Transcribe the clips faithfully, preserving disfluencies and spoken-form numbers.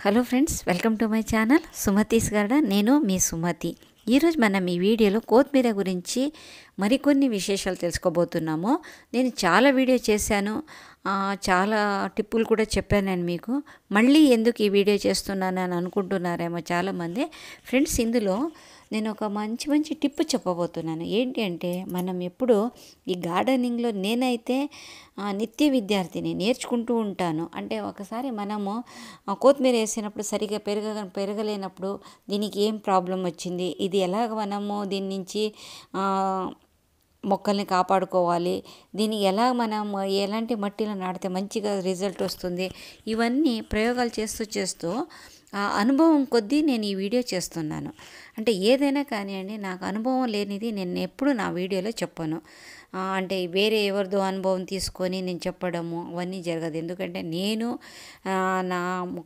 Hello friends, welcome to my channel Sumathi's garden. నేను మీ సుమతి. ఈరోజు మనం ఈ వీడియోలో కొత్తిమీర గురించి మరికొన్ని విశేషాలు తెలుసుకోబోతున్నాము. నేను చాలా వీడియో చేశాను, చాలా టిప్పులు కూడా చెప్పాను నేను మీకు. మళ్ళీ ఎందుకు ఈ వీడియో చేస్తున్నాను అని అనుకుంటున్నారేమో చాలామంది. ఫ్రెండ్స్, ఇందులో నేను ఒక మంచి మంచి టిప్ చెప్పబోతున్నాను. ఏంటి అంటే, మనం ఎప్పుడు ఈ గార్డెనింగ్లో నేనైతే నిత్య విద్యార్థిని, నేర్చుకుంటూ ఉంటాను. అంటే ఒకసారి మనము కొత్తిమీర వేసినప్పుడు సరిగా పెరగ పెరగలేనప్పుడు దీనికి ఏం ప్రాబ్లం వచ్చింది, ఇది ఎలాగ మనము దీని నుంచి మొక్కల్ని కాపాడుకోవాలి, దీన్ని ఎలా మనం ఎలాంటి మట్టిలో నాటితే మంచిగా రిజల్ట్ వస్తుంది, ఇవన్నీ ప్రయోగాలు చేస్తూ చేస్తూ ఆ అనుభవం కొద్దీ నేను ఈ వీడియో చేస్తున్నాను. అంటే ఏదైనా కానివ్వండి, నాకు అనుభవం లేనిది నేను ఎప్పుడు నా వీడియోలో చెప్పను. అంటే వేరే ఎవరిదో అనుభవం తీసుకొని నేను చెప్పడము అవన్నీ జరగదు. ఎందుకంటే నేను నా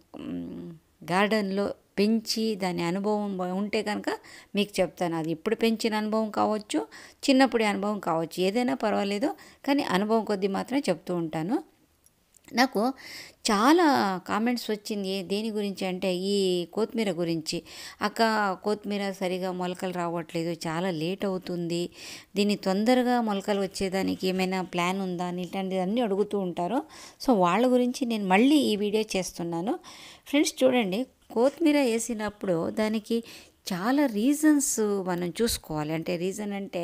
గార్డెన్లో పెంచి దాని అనుభవం ఉంటే కనుక మీకు చెప్తాను. అది ఇప్పుడు పెంచిన అనుభవం కావచ్చు, చిన్నప్పుడే అనుభవం కావచ్చు, ఏదైనా పర్వాలేదు, కానీ అనుభవం కొద్దీ మాత్రం చెప్తూ ఉంటాను. నాకు చాలా కామెంట్స్ వచ్చింది. దేని గురించి అంటే, ఈ కొత్తిమీర గురించి. అక్క, కొత్తిమీర సరిగా మొలకలు రావట్లేదు, చాలా లేట్ అవుతుంది, దీన్ని తొందరగా మొలకలు వచ్చేదానికి ఏమైనా ప్లాన్ ఉందా అని ఇట్లాంటివి అన్నీ అడుగుతూ ఉంటారు. సో వాళ్ళ గురించి నేను మళ్ళీ ఈ వీడియో చేస్తున్నాను. ఫ్రెండ్స్ చూడండి, కొత్తిమీర వేసినప్పుడు దానికి చాలా రీజన్స్ మనం చూసుకోవాలి. అంటే రీజన్ అంటే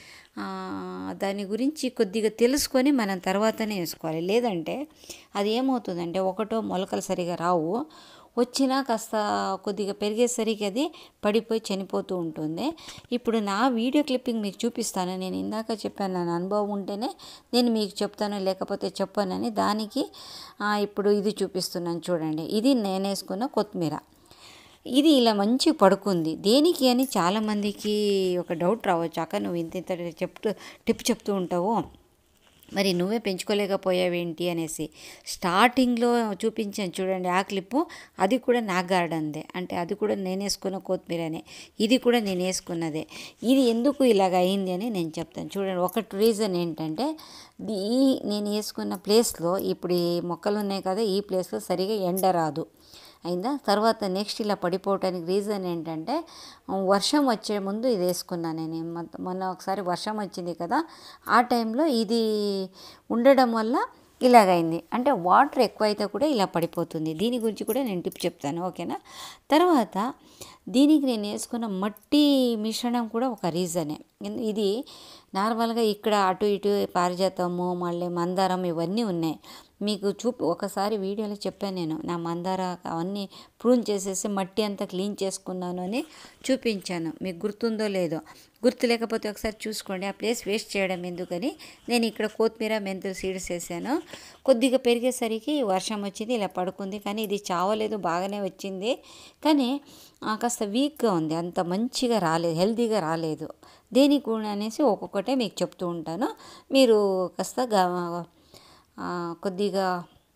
దాని గురించి కొద్దిగా తెలుసుకొని మనం తర్వాతనే వేసుకోవాలి. లేదంటే అది ఏమవుతుందంటే, ఒకటో మొలకలు సరిగా రావు, వచ్చినా కాస్త కొద్దిగా పెరిగేసరికి అది పడిపోయి చనిపోతూ ఉంటుంది. ఇప్పుడు నా వీడియో క్లిప్పింగ్ మీకు చూపిస్తాను. నేను ఇందాక చెప్పాను, నా అనుభవం ఉంటేనే నేను మీకు చెప్తాను, లేకపోతే చెప్పానని. దానికి ఇప్పుడు ఇది చూపిస్తున్నాను చూడండి. ఇది నేను వేసుకున్న కొత్తిమీర. ఇది ఇలా మంచి పడుకుంది. దేనికి అని చాలామందికి ఒక డౌట్ రావచ్చు. అక్క, నువ్వు ఇంత ఇంత చెప్తూ టిప్ చెప్తూ ఉంటావు, మరి నువ్వే పెంచుకోలేకపోయావేంటి అనేసి. స్టార్టింగ్లో చూపించాను చూడండి ఆ క్లిప్పు, అది కూడా నా గార్డెన్దే. అంటే అది కూడా నేను వేసుకున్న కొత్తిమీరనే, ఇది కూడా నేను వేసుకున్నదే. ఇది ఎందుకు ఇలాగ అయింది అని నేను చెప్తాను చూడండి. ఒకటి రీజన్ ఏంటంటే, ఈ నేను వేసుకున్న ప్లేస్లో ఇప్పుడు ఈ మొక్కలు ఉన్నాయి కదా, ఈ ప్లేస్లో సరిగా ఎండ రాదు అయిందా. తర్వాత నెక్స్ట్ ఇలా పడిపోవటానికి రీజన్ ఏంటంటే, వర్షం వచ్చే ముందు ఇది వేసుకున్నాను నేను. మొన్న ఒకసారి వర్షం వచ్చింది కదా, ఆ టైంలో ఇది ఉండడం వల్ల ఇలాగైంది. అంటే వాటర్ ఎక్కువైతే కూడా ఇలా పడిపోతుంది. దీని గురించి కూడా నేను టిప్ చెప్తాను, ఓకేనా. తర్వాత దీనికి నేను వేసుకున్న మట్టి మిశ్రణం కూడా ఒక రీజనే. ఇది నార్మల్గా ఇక్కడ అటు ఇటు పారిజాతము, మళ్ళీ మందారం ఇవన్నీ ఉన్నాయి. మీకు చూపి ఒకసారి వీడియోలో చెప్పాను నేను, నా మందార అవన్నీ ప్రూన్ చేసేసి మట్టి అంతా క్లీన్ చేసుకున్నాను అని చూపించాను. మీకు గుర్తుందో లేదో, గుర్తు లేకపోతే ఒకసారి చూసుకోండి. ఆ ప్లేస్ వేస్ట్ చేయడం ఎందుకని నేను ఇక్కడ కొత్తిమీర, మెంతులు సీడ్స్ వేసాను. కొద్దిగా పెరిగేసరికి వర్షం వచ్చింది, ఇలా పడుకుంది. కానీ ఇది చావలేదు, బాగానే వచ్చింది. కానీ కాస్త వీక్గా ఉంది, అంత మంచిగా రాలేదు, హెల్తీగా రాలేదు. దేనికి కూడా అనేసి ఒక్కొక్కటే మీకు చెప్తూ ఉంటాను. మీరు కాస్త కొద్దిగా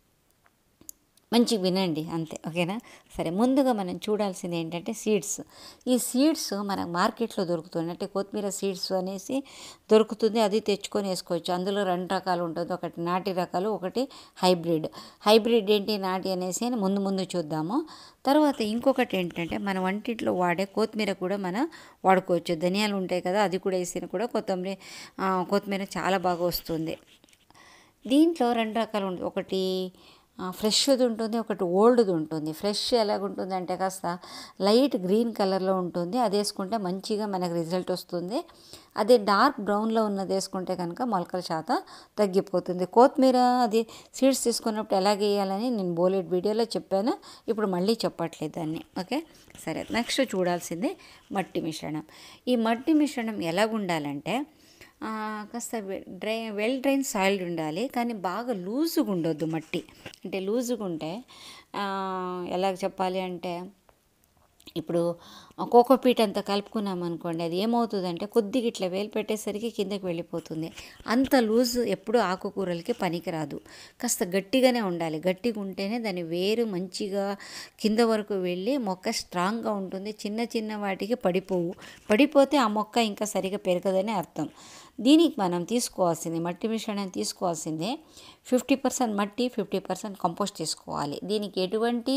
మంచిగా వినండి, అంతే, ఓకేనా. సరే, ముందుగా మనం చూడాల్సింది ఏంటంటే సీడ్స్. ఈ సీడ్స్ మనకు మార్కెట్లో దొరుకుతుంది. అంటే కొత్తిమీర సీడ్స్ అనేసి దొరుకుతుంది, అది తెచ్చుకొని వేసుకోవచ్చు. అందులో రెండు రకాలు ఉంటుంది, ఒకటి నాటి రకాలు, ఒకటి హైబ్రిడ్. హైబ్రిడ్ ఏంటి, నాటి అనేసి అని ముందు ముందు చూద్దాము. తర్వాత ఇంకొకటి ఏంటంటే, మన వంటింట్లో వాడే కొత్తిమీర కూడా మనం వాడుకోవచ్చు. ధనియాలు ఉంటాయి కదా, అది కూడా వేసిన కూడా కొత్తిమీర కొత్తిమీర చాలా బాగా వస్తుంది. దీంట్లో రెండు రకాలు ఉంటుంది, ఒకటి ఫ్రెష్ది ఉంటుంది, ఒకటి ఓల్డ్ది ఉంటుంది. ఫ్రెష్ ఎలాగుంటుంది అంటే కాస్త లైట్ గ్రీన్ కలర్లో ఉంటుంది, అది వేసుకుంటే మంచిగా మనకు రిజల్ట్ వస్తుంది. అదే డార్క్ బ్రౌన్లో ఉన్నది వేసుకుంటే కనుక మొలకల శాతం తగ్గిపోతుంది. కొత్తిమీర అది సీడ్స్ తీసుకున్నప్పుడు ఎలాగ వేయాలని నేను బోలెడ్ వీడియోలో చెప్పాను, ఇప్పుడు మళ్ళీ చెప్పట్లేదు దాన్ని, ఓకే. సరే, నెక్స్ట్ చూడాల్సింది మట్టి మిశ్రణం. ఈ మట్టి మిశ్రణం ఎలాగుండాలంటే, కాస్త డ్రై వెల్ డ్రైన్ సాయిల్ ఉండాలి, కానీ బాగా లూజుగా ఉండొద్దు మట్టి. అంటే లూజుగా ఉంటే ఎలాగ చెప్పాలి అంటే, ఇప్పుడు కోకోపీట్ అంతా కలుపుకున్నాం అనుకోండి, అది ఏమవుతుందంటే కొద్దిగా ఇట్లా వేలు పెట్టేసరికి కిందకి వెళ్ళిపోతుంది. అంత లూజు ఎప్పుడు ఆకుకూరలకి పనికిరాదు. కాస్త గట్టిగానే ఉండాలి. గట్టిగా ఉంటేనే దాని వేరు మంచిగా కింద వరకు వెళ్ళి మొక్క స్ట్రాంగ్గా ఉంటుంది. చిన్న చిన్న వాటికి పడిపోవు. పడిపోతే ఆ మొక్క ఇంకా సరిగా పెరగదని అర్థం. దీనికి మనం తీసుకోవాల్సింది మట్టి మిశ్రమం తీసుకోవాల్సిందే ఫిఫ్టీ పర్సెంట్ మట్టి ఫిఫ్టీ పర్సెంట్ కంపోస్ట్ తీసుకోవాలి. దీనికి ఎటువంటి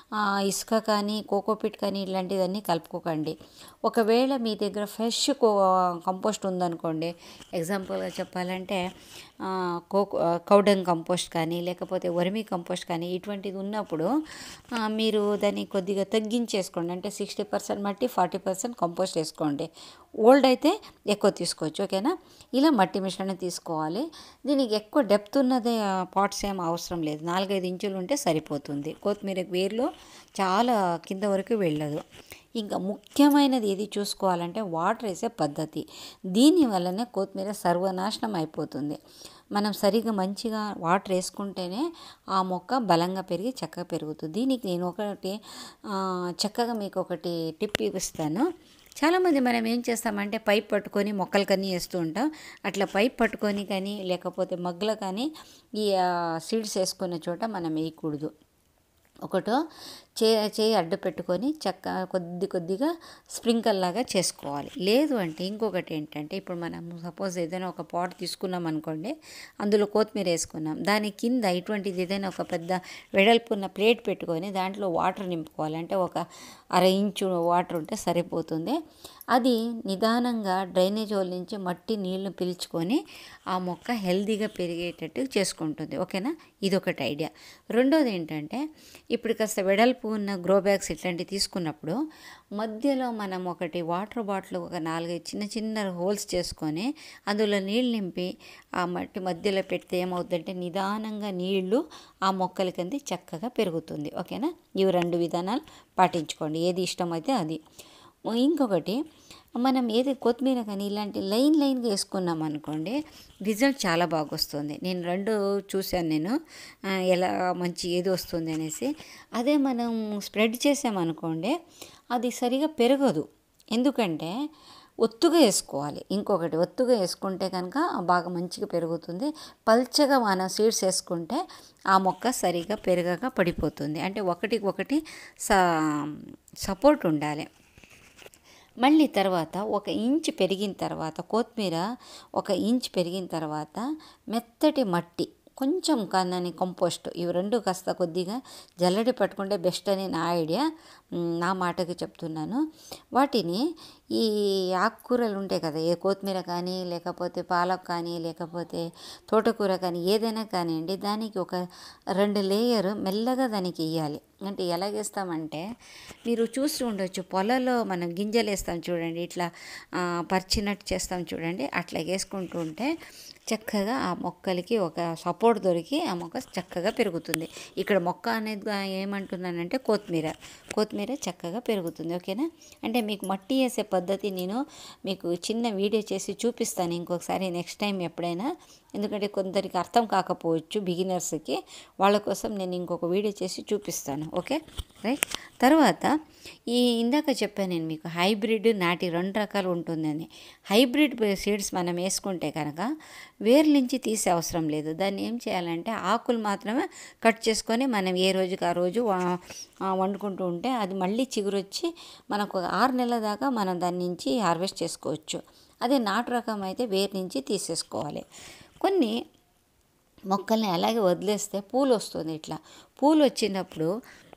ఇసుక కానీ కోకోపిట్ కానీ ఇలాంటివన్నీ కలుపుకోకండి. ఒకవేళ మీ దగ్గర ఫ్రెష్ కో కంపోస్ట్ ఉందనుకోండి, ఎగ్జాంపుల్గా చెప్పాలంటే కోకో కౌడంగ్ కంపోస్ట్ కానీ లేకపోతే వర్మీ కంపోస్ట్ కానీ ఇటువంటిది ఉన్నప్పుడు మీరు దాన్ని కొద్దిగా తగ్గించేసుకోండి. అంటే సిక్స్టీ పర్సెంట్ మట్టి ఫార్టీ పర్సెంట్ కంపోస్ట్ వేసుకోండి. ఓల్డ్ అయితే ఎక్కువ తీసుకోవచ్చు. ఓకేనా? ఇలా మట్టి మిశ్రమం తీసుకోవాలి. దీనికి ఎక్కువ డెప్త్ ఉన్నదే పాట్స్ ఏం అవసరం లేదు, నాలుగైదు ఇంచులు ఉంటే సరిపోతుంది. కొత్తిమీర వేర్లు చాలా కింద వరకు వెళ్ళదు. ఇంకా ముఖ్యమైనది ఏది చూసుకోవాలంటే వాటర్ వేసే పద్ధతి. దీని వల్లనే కొత్తిమీర సర్వనాశనం అయిపోతుంది. మనం సరిగా మంచిగా వాటర్ వేసుకుంటేనే ఆ మొక్క బలంగా పెరిగి చక్కగా పెరుగుతుంది. దీనికి నేను ఒకటి చక్కగా మీకు ఒకటి టిప్ ఇస్తాను. చాలామంది మనం ఏం చేస్తామంటే పైప్ పట్టుకొని మొక్కలకన్నీ వేస్తూ ఉంటాం. అట్లా పైప్ పట్టుకొని కానీ లేకపోతే మగ్గులో కానీ ఈ సీడ్స్ వేసుకున్న చోట మనం వేయకూడదు. ఒకటో చే చేయి అడ్డు పెట్టుకొని చక్క కొద్ది కొద్దిగా స్ప్రింకల్ లాగా చేసుకోవాలి. లేదు అంటే ఇంకొకటి ఏంటంటే, ఇప్పుడు మనం సపోజ్ ఏదైనా ఒక పాట్ తీసుకున్నాం అనుకోండి, అందులో కొత్తిమీర వేసుకున్నాం, దాని కింద ఇటువంటిది ఏదైనా ఒక పెద్ద వెడల్పున్న ప్లేట్ పెట్టుకొని దాంట్లో వాటర్ నింపుకోవాలి. అంటే ఒక అర ఇంచు వాటర్ ఉంటే సరిపోతుంది. అది నిదానంగా డ్రైనేజ్ హోల్ నుంచి మట్టి నీళ్లు పీల్చుకొని ఆ మొక్క హెల్తీగా పెరిగేటట్టు చేసుకుంటుంది. ఓకేనా? ఇదొకటి ఐడియా. రెండోది ఏంటంటే, ఇప్పుడు కాస్త వెడల్పు ఉన్న గ్రో బ్యాగ్స్ ఇట్లాంటివి తీసుకున్నప్పుడు మధ్యలో మనం ఒకటి వాటర్ బాటిల్ ఒక నాలుగైదు చిన్న చిన్న హోల్స్ చేసుకొని అందులో నీళ్ళు నింపి ఆ మట్టి మధ్యలో పెడితే ఏమవుతుందంటే నిదానంగా నీళ్లు ఆ మొక్కలకి అంది చక్కగా పెరుగుతుంది. ఓకేనా? ఇవి రెండు విధానాలు పాటించుకోండి, ఏది ఇష్టమైతే అది. ఇంకొకటి, మనం ఏది కొత్తిమీర కానీ ఇలాంటి లైన్ లైన్గా వేసుకున్నాం అనుకోండి, రిజల్ట్ చాలా బాగా వస్తుంది. నేను రెండు చూశాను, నేను ఎలా మంచి ఏది వస్తుంది అనేసి. అదే మనం స్ప్రెడ్ చేసామనుకోండి అది సరిగా పెరగదు. ఎందుకంటే ఒత్తుగా వేసుకోవాలి. ఇంకొకటి, ఒత్తుగా వేసుకుంటే కనుక బాగా మంచిగా పెరుగుతుంది. పల్చగా మన సీడ్స్ వేసుకుంటే ఆ మొక్క సరిగా పెరగక పడిపోతుంది. అంటే ఒకటికి ఒకటి సపోర్ట్ ఉండాలి. మళ్ళీ తర్వాత ఒక ఇంచ్ పెరిగిన తర్వాత కొత్తిమీర ఒక ఇంచ్ పెరిగిన తర్వాత మెత్తటి మట్టి కొంచెం కన్నని కంపోస్ట్ ఇవి రెండు కాస్త కొద్దిగా జల్లడి పట్టుకుంటే బెస్ట్ అని నా ఐడియా, నా మాటకి చెప్తున్నాను. వాటిని ఈ ఆకుకూరలు ఉంటాయి కదా, ఏ కొత్తిమీర కానీ లేకపోతే పాలక్ కానీ లేకపోతే తోటకూర కానీ ఏదైనా కానివ్వండి, దానికి ఒక రెండు లేయర్ మెల్లగా దానికి వేయాలి. అంటే ఎలాగేస్తామంటే, మీరు చూస్తూ ఉండొచ్చు పొలంలో మనం గింజలు వేస్తాం చూడండి, ఇట్లా పరిచినట్టు చేస్తాం చూడండి, అట్లా వేసుకుంటూ ఉంటే చక్కగా ఆ మొక్కలకి ఒక సపోర్ట్ దొరికి ఆ మొక్క చక్కగా పెరుగుతుంది. ఇక్కడ మొక్క అనేది ఏమంటున్నానంటే కొత్తిమీర కొత్తిమీర చక్కగా పెరుగుతుంది. ఓకేనా? అంటే మీకు మట్టి వేసే పద్ధతి నేను మీకు చిన్న వీడియో చేసి చూపిస్తాను ఇంకొకసారి నెక్స్ట్ టైం ఎప్పుడైనా. ఎందుకంటే కొందరికి అర్థం కాకపోవచ్చు బిగినర్స్కి, వాళ్ళ కోసం నేను ఇంకొక వీడియో చేసి చూపిస్తాను. Okay right. తర్వాత ఈ ఇందాక చెప్పాను నేను మీకు హైబ్రిడ్ నాటి రెండు రకాలు ఉంటుందని. హైబ్రిడ్ సీడ్స్ మనం వేసుకుంటే కనుక వేర్ల నుంచి తీసే అవసరం లేదు. దాన్ని ఏం చేయాలంటే ఆకులు మాత్రమే కట్ చేసుకొని మనం ఏ రోజుకి ఆ రోజు వండుకుంటూ ఉంటే అది మళ్ళీ చిగురొచ్చి మనకు ఆరు నెలల దాకా మనం దాని నుంచి హార్వెస్ట్ చేసుకోవచ్చు. అదే నాటు రకం అయితే వేరు నుంచి తీసేసుకోవాలి. కొన్ని మొక్కల్ని అలాగే వదిలేస్తే పూలు వస్తుంది. ఇట్లా పూలు వచ్చినప్పుడు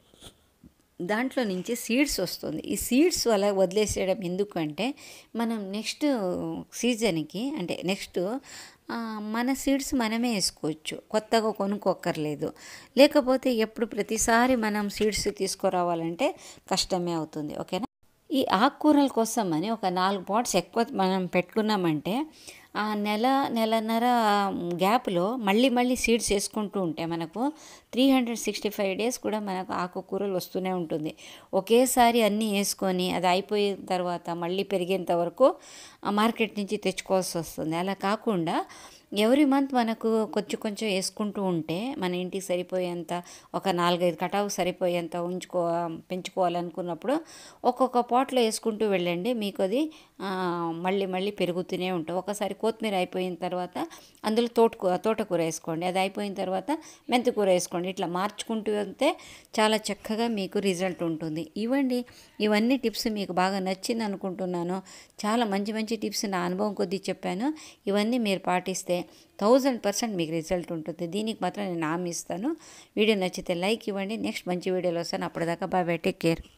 దాంట్లో నుంచి సీడ్స్ వస్తుంది. ఈ సీడ్స్ అలా వదిలేసేయడం ఎందుకంటే మనం నెక్స్ట్ సీజన్కి అంటే నెక్స్ట్ మన సీడ్స్ మనమే వేసుకోవచ్చు, కొత్తగా కొనుక్కోక్కర్లేదు. లేకపోతే ఎప్పుడు ప్రతిసారి మనం సీడ్స్ తీసుకురావాలంటే కష్టమే అవుతుంది. ఓకేనా? ఈ ఆకుకూరల కోసం అని ఒక నాలుగు పాట్స్ ఎక్కువ మనం పెట్టుకున్నామంటే ఆ నెల నెలన్నర గ్యాప్లో మళ్ళీ మళ్ళీ సీడ్స్ వేసుకుంటూ ఉంటే మనకు three hundred sixty five days కూడా మనకు ఆకుకూరలు వస్తూనే ఉంటుంది. ఒకేసారి అన్నీ వేసుకొని అది అయిపోయిన తర్వాత మళ్ళీ పెరిగేంత వరకు మార్కెట్ నుంచి తెచ్చుకోవాల్సి వస్తుంది. అలా కాకుండా ఎవ్రీ మంత్ మనకు కొంచెం కొంచెం వేసుకుంటూ ఉంటే మన ఇంటికి సరిపోయేంత ఒక నాలుగైదు కటావు సరిపోయేంత ఉంచుకో పెంచుకోవాలనుకున్నప్పుడు ఒక్కొక్క పాట్లో వేసుకుంటూ వెళ్ళండి. మీకు అది మళ్ళీ మళ్ళీ పెరుగుతూనే ఉంటాయి. ఒకసారి కొత్తిమీర అయిపోయిన తర్వాత అందులో తోటకూర తోటకూర వేసుకోండి. అది అయిపోయిన తర్వాత మెంతికూర వేసుకోండి. ఇట్లా మార్చుకుంటూ వెళ్తే చాలా చక్కగా మీకు రిజల్ట్ ఉంటుంది. ఇవ్వండి, ఇవన్నీ టిప్స్ మీకు బాగా నచ్చింది అనుకుంటున్నాను. చాలా మంచి మంచి టిప్స్ నా అనుభవం కొద్దీ చెప్పాను. ఇవన్నీ మీరు పాటిస్తే థౌజండ్ పర్సెంట్ మీకు రిజల్ట్ ఉంటుంది. దీనికి మాత్రం నేను హామీ ఇస్తాను. వీడియో నచ్చితే లైక్ ఇవ్వండి. నెక్స్ట్ మంచి వీడియోలో వస్తాను. అప్పటిదాకా బాయ్ బాయ్, టేక్ కేర్.